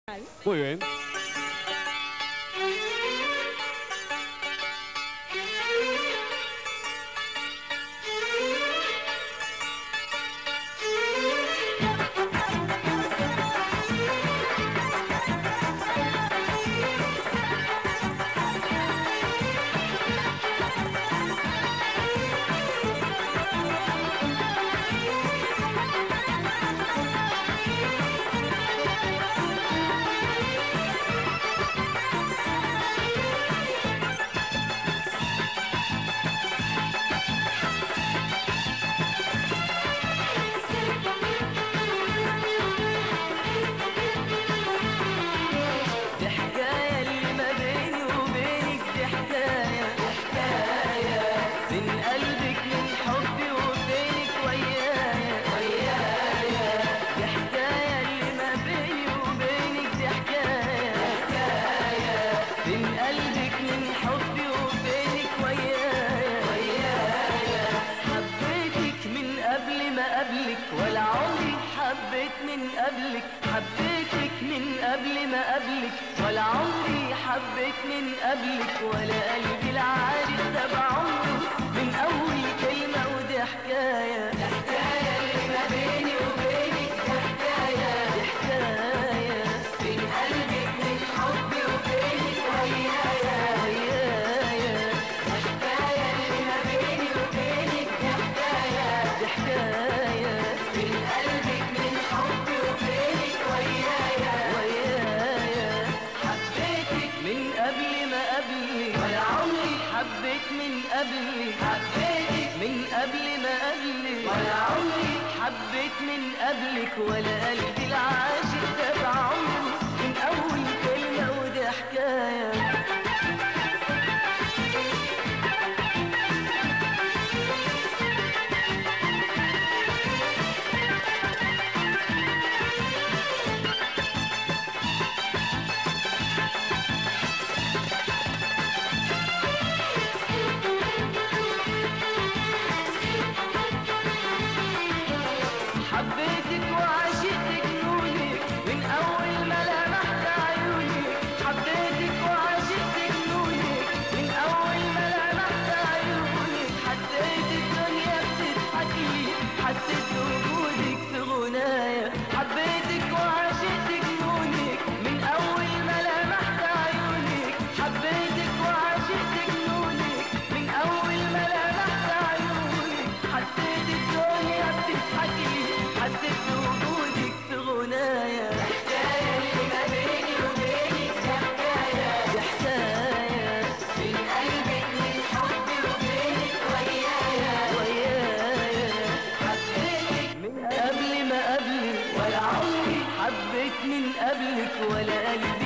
会员。 ولا عمري حبيت من قبلك، حبيتك من قبل ما قبلك، ولا عمري حبيت من قبلك، ولا قلبي العادي تبع عمره من أول كلمة. ودي حكاية، دي حكاية اللي ما بيني وبينك، دي حكاية، دي حكاية بين قلبك من حبي وبينك ويايا ويايا، دي حكاية اللي ما بيني وبينك، دي حكاية، دي حكاية بين قلبك من حبي وبينك ويايا ويايا. حبيتك من قبل ما قبلك، ولا عمري حبيت من قبلك، حبيتك من قبل ما قبلك، ولا عمري حبيت من قبلك، ولا قلبي العاشق تبع عمره من أول كلمة. ودي حكاية. حبيتك وعشقتك نونك من أول ما لمحت عيونك، حبيتك وعشقتك نونك من أول ما لمحت عيونك، حسيت الدنيا بتضحكلي، حسيت وجودك في غنايا. حبيتك وعشقتك نونك من أول ما لمحت عيونك، حبيتك وعشقتك نونك من أول ما لمحت عيونك، حسيت الدنيا بتضحكلي، حسيت بوجودك في غنايا. دي حكاية اللي ما بيني وبينك، دي حكاية، دي حكاية بين قلبك من حبي وبينك ويايا ويايا. حبيتك من قبل ما قبلك، ولا عمري حبيت من قبلك، ولا قلبي